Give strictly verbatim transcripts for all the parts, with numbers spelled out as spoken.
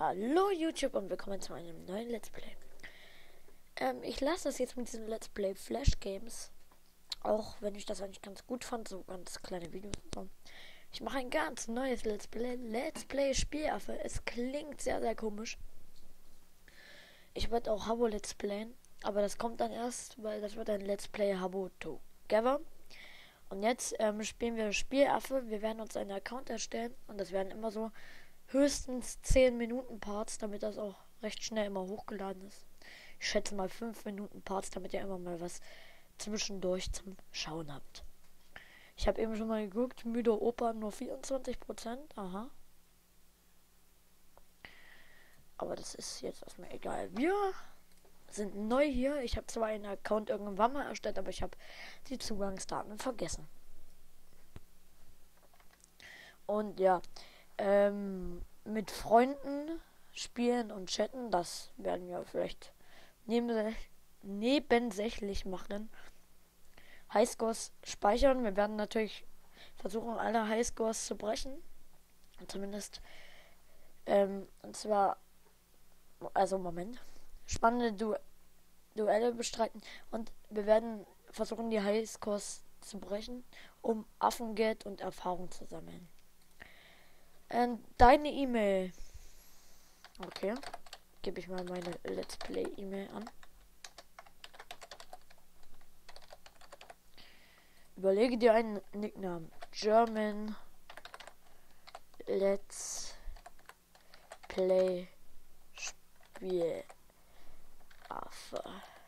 Hallo YouTube und willkommen zu einem neuen Let's Play. Ähm, ich lasse das jetzt mit diesen Let's Play Flash Games. Auch wenn ich das eigentlich ganz gut fand, so ganz kleine Videos und so. Ich mache ein ganz neues Let's Play. Let's Play Spielaffe. Es klingt sehr, sehr komisch. Ich werde auch Habbo Let's Playen, aber das kommt dann erst, weil das wird ein Let's Play Habbo Together. Und jetzt ähm, spielen wir Spielaffe. Wir werden uns einen Account erstellen und das werden immer so höchstens zehn Minuten Parts, damit das auch recht schnell immer hochgeladen ist. Ich schätze mal fünf Minuten Parts, damit ihr immer mal was zwischendurch zum Schauen habt. Ich habe eben schon mal geguckt, müde Opa nur vierundzwanzig Prozent. Aha. Aber das ist jetzt erstmal egal. Wir sind neu hier. Ich habe zwar einen Account irgendwann mal erstellt, aber ich habe die Zugangsdaten vergessen. Und ja, ähm, mit Freunden spielen und chatten, das werden wir vielleicht neben, nebensächlich machen. Highscores speichern. Wir werden natürlich versuchen, alle Highscores zu brechen. Zumindest, ähm, und zwar, also Moment, spannende du Duelle bestreiten und wir werden versuchen, die Highscores zu brechen, um Affengeld und Erfahrung zu sammeln. Ähm, deine E-Mail. Okay. Gebe ich mal meine Let's Play E-Mail an. Überlege dir einen Nicknamen. German Let's Play Spiel. Affe.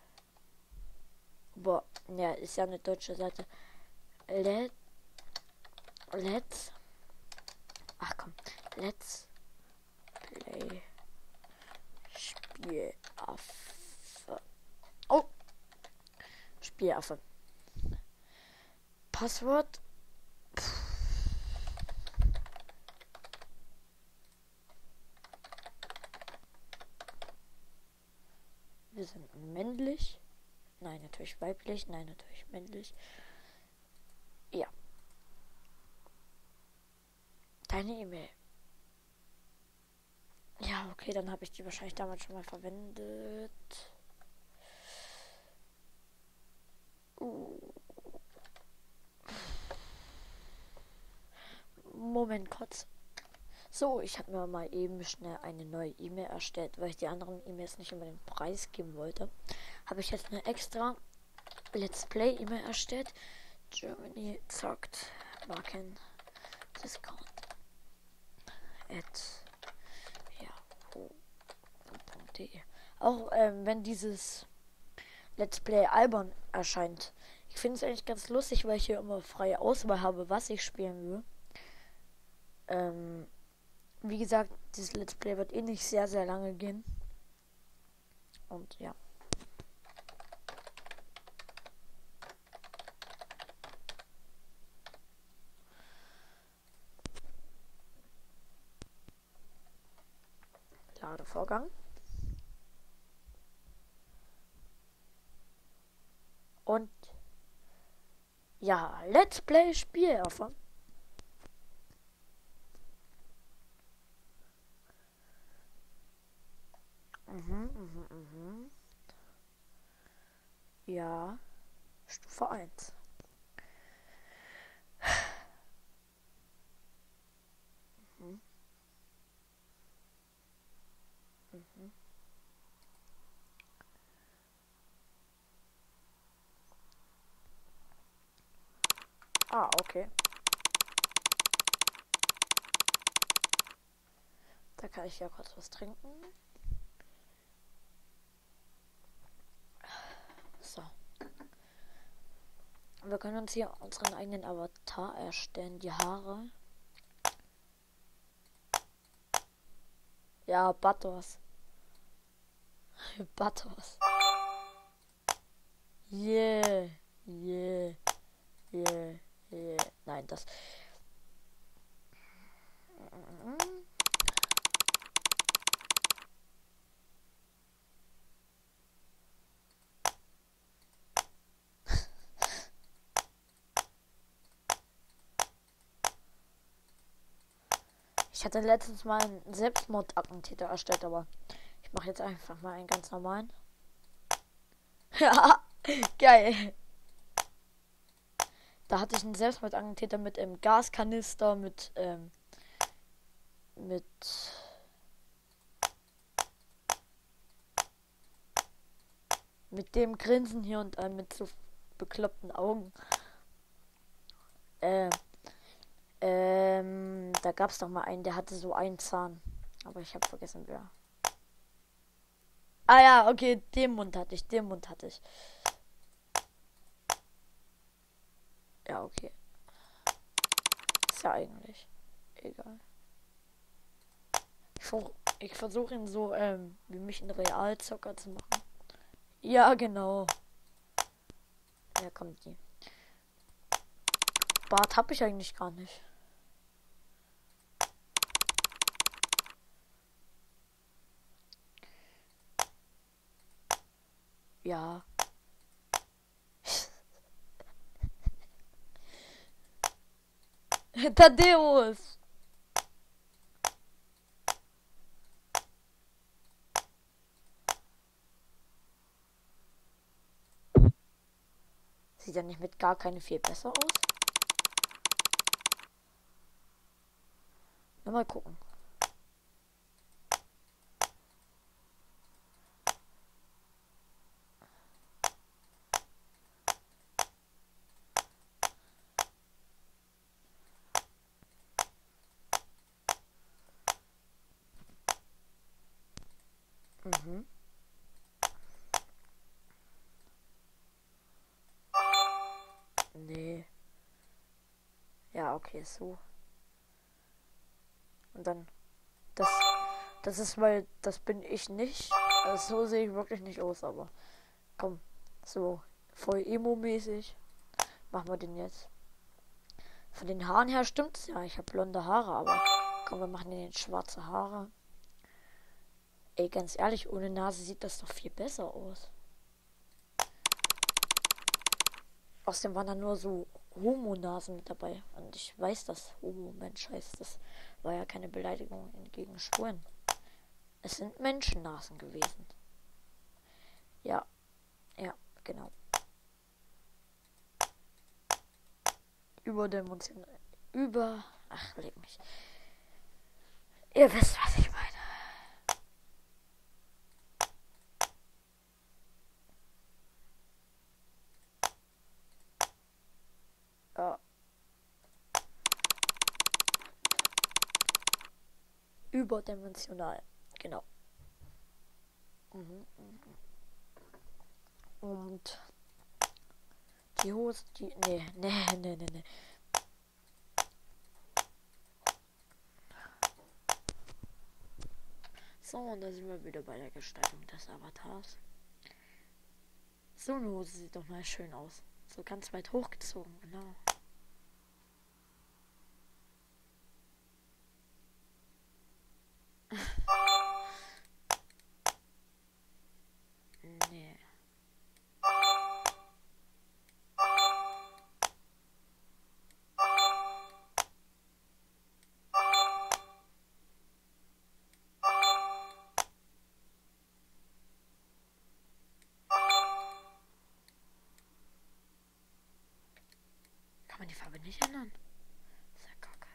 Boah, ja, ist ja eine deutsche Seite. Let Let's Ach komm. Let's Play Spielaffe. Oh. Spielaffe. Passwort. Pff. Wir sind männlich. Nein, natürlich weiblich. Nein, natürlich männlich. Ja. Deine E-Mail. Ja, okay, dann habe ich die wahrscheinlich damals schon mal verwendet. Uh. Moment kurz. So, ich habe mir mal eben schnell eine neue E-Mail erstellt, weil ich die anderen E-Mails nicht über den Preis geben wollte. Habe ich jetzt eine extra Let's Play E-Mail erstellt. Germany zockt Marken Discount at yahoo punkt de. Auch ähm, wenn dieses Let's Play albern erscheint. Ich finde es eigentlich ganz lustig, weil ich hier immer freie Auswahl habe, was ich spielen will. Ähm, wie gesagt, dieses Let's Play wird eh nicht sehr, sehr lange gehen. Und ja. Ladevorgang. Und ja, Let's Play Spielaffe. Mhm, mhm, mhm. Ja, Stufe eins. Mhm. Mhm. Ah, okay. Da kann ich ja kurz was trinken. So. Wir können uns hier unseren eigenen Avatar erstellen. Die Haare. Ja, Batos. Batos. Yeah. Yeah. Yeah. Yeah. Nein, das. Ich Ich hatte letztens mal einen Selbstmordattentäter erstellt, aber ich mache jetzt einfach mal einen ganz normalen. Ja, geil. Da hatte ich einen Selbstmordattentäter mit ähm, Gaskanister, mit ähm, mit mit dem Grinsen hier und äh, mit so bekloppten Augen. Äh, ähm, da gab es doch mal einen, der hatte so einen Zahn. Aber ich habe vergessen, wer. Ah ja, okay, den Mund hatte ich, den Mund hatte ich. Ja, okay. Ist ja eigentlich egal. Ich, ver ich versuche ihn so, ähm, wie mich ein Realzocker zu machen. Ja, genau. Ja, kommt die. Bart habe ich eigentlich gar nicht. Ja. Thaddeus! Sieht ja nicht mit gar keine viel besser aus. Na, mal gucken. Mhm. Nee. Ja, okay, so. Und dann. Das. Das ist, weil das bin ich nicht. Also so sehe ich wirklich nicht aus, aber. Komm. So. Voll emo-mäßig. Machen wir den jetzt. Von den Haaren her stimmt's ja. Ich habe blonde Haare, aber. Komm, wir machen den jetzt schwarze Haare. Ey, ganz ehrlich, ohne Nase sieht das doch viel besser aus. Außerdem waren da nur so Homo-Nasen mit dabei. Und ich weiß, dass Homo-Mensch heißt. Das war ja keine Beleidigung gegen Schwulen. Es sind Menschennasen gewesen. Ja, ja, genau. Überdimensional. Über. Ach, leg mich. Ihr wisst, was ich meine. Ja. Überdimensional. Genau. Mhm, mhm. Und die Hose, die. Nee, nee, nee, nee, nee. So, und da sind wir wieder bei der Gestaltung des Avatars. So eine Hose sieht doch mal schön aus. So ganz weit hochgezogen, genau. Nee. Kann man die Farbe nicht ändern? Ist ja kacke.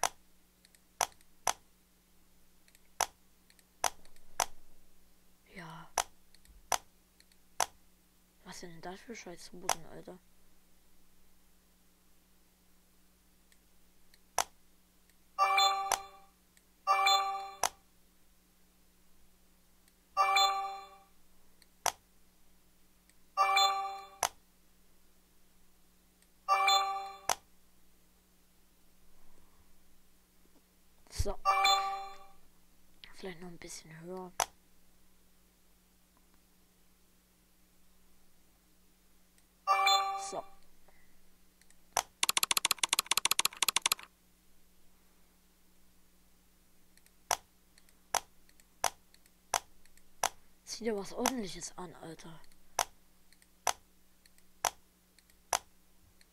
Ja. Was sind denn das für scheiß Hosen, Alter? So. Vielleicht noch ein bisschen höher. So. Zieh dir was Ordentliches an, Alter.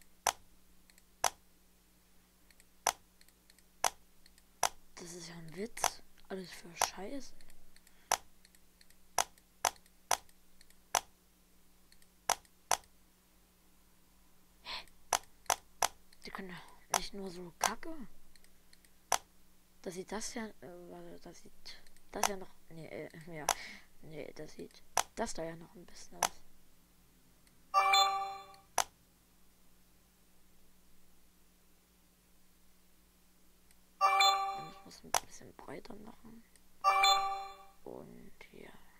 Das ist ja ein Witz. Scheiße. Hä? Die können doch nicht nur so kacke. Das sieht das ja. Äh, warte, das sieht. Das ja noch. Nee, äh, ja. Nee, das sieht. Das da ja noch ein bisschen aus. Ich muss ein bisschen breiter machen. Und hier.